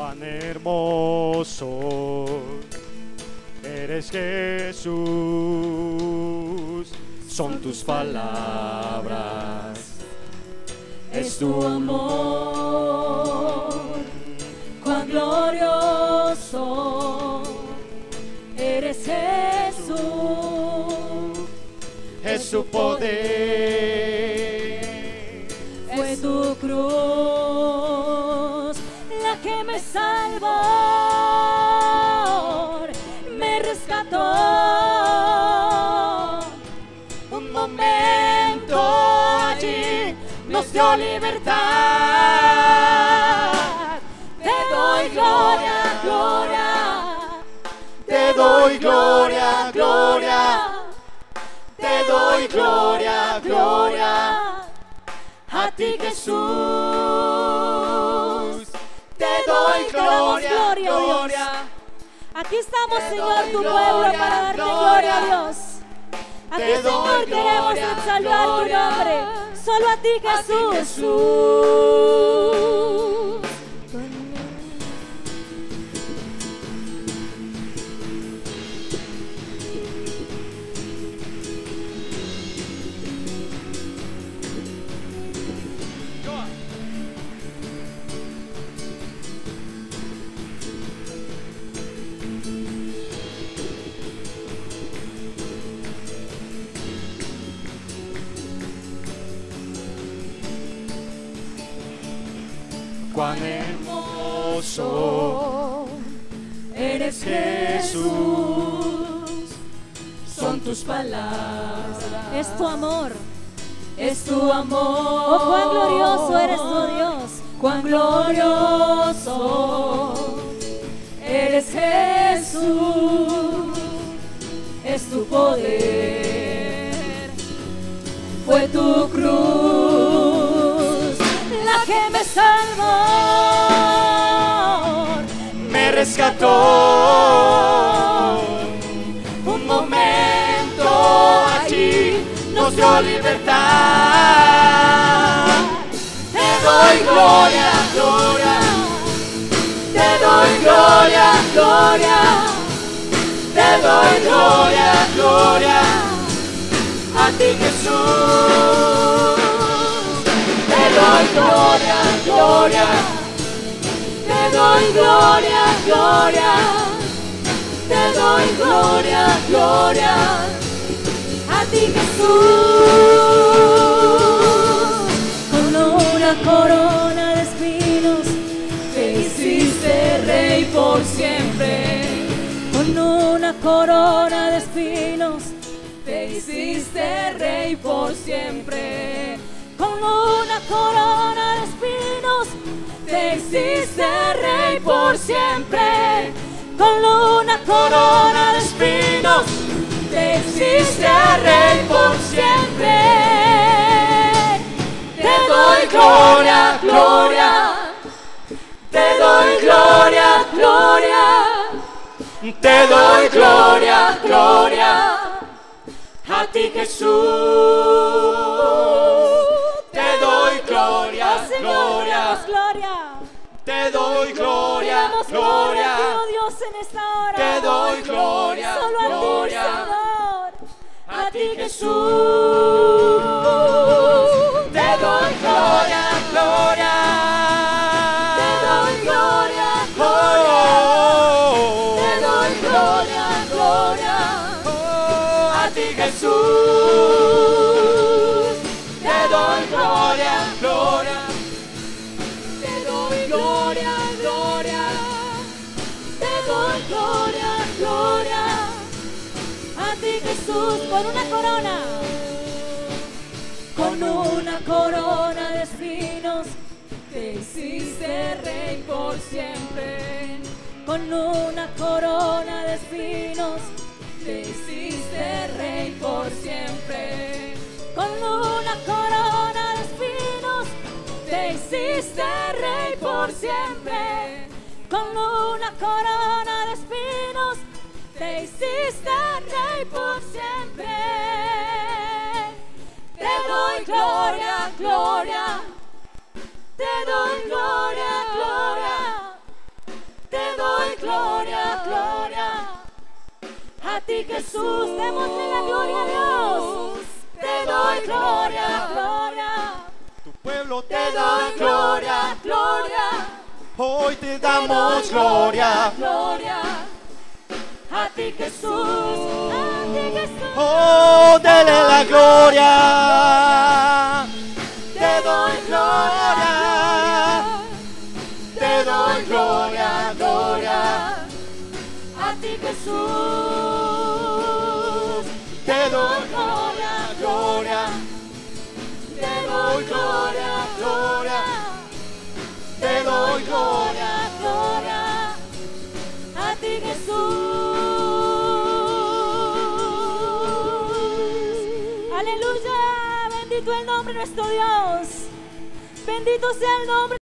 Cuán hermoso eres, Jesús, son tus palabras, es tu amor. Cuán glorioso eres, Jesús, es su poder. fue tu cruz la que me salvó, me rescató. Un momento allí nos dio libertad. Te doy gloria, gloria, Te doy gloria, gloria, te doy gloria, gloria, a ti Jesús. te doy gloria, gloria, Dios. gloria. Aquí estamos, Te Señor, doy tu gloria, pueblo, para darte gloria. gloria a Dios. Aquí, Te Señor, doy queremos gloria, exaltar tu gloria. nombre. Solo a ti, A ti, Jesús. Jesús. Cuán hermoso eres, Jesús, son tus palabras. Es tu amor. Es tu amor. Oh, cuán glorioso eres tu Dios. Cuán glorioso eres, Jesús, es tu poder, fue tu cruz La que me salvó, me rescató. Un momento allí nos dio libertad. Te doy gloria, gloria, te doy gloria, gloria, te doy gloria, gloria, a ti Jesús. Te doy gloria, gloria, te doy gloria, gloria, te doy gloria, gloria, a ti Jesús. con una corona de espinos, te hiciste rey por siempre, con una corona de espinos, te hiciste rey por siempre, con una corona de espinos, te hiciste rey por siempre, con una corona de espinos, te hiciste rey por siempre. Te doy gloria, gloria, te doy gloria, gloria, te doy gloria, gloria, a ti Jesús. Te doy gloria, gloria, gloria. te doy gloria, Damos gloria a ti, gloria, oh Dios, en esta hora. te doy gloria, Solo a ti, gloria, Señor. a ti Jesús. Te doy gloria, gloria, Te doy gloria, gloria, te doy gloria, gloria. a ti Jesús. Te doy gloria, gloria, Te doy gloria, gloria. Te doy gloria, gloria. A ti Jesús, con una corona. Con una corona de espinos, Te hiciste rey por siempre, con una corona de espinos, te hiciste rey por siempre, con una corona de espinos, te hiciste rey por siempre, con una corona de espinos, te hiciste rey por siempre. te doy gloria, gloria, te doy gloria, gloria, gloria, gloria. A ti Jesús, démosle la gloria a Dios. Te doy gloria, gloria. Tu pueblo Te doy gloria, gloria. Hoy te Te damos doy gloria. gloria. A ti Jesús, a ti Jesús. Oh, dele la gloria. Te doy gloria. Te doy gloria, gloria. A ti Jesús. Te doy gloria, gloria. Te doy gloria, gloria. Te doy gloria. Gloria a ti Jesús. Aleluya, bendito el nombre de nuestro Dios. Bendito sea el nombre.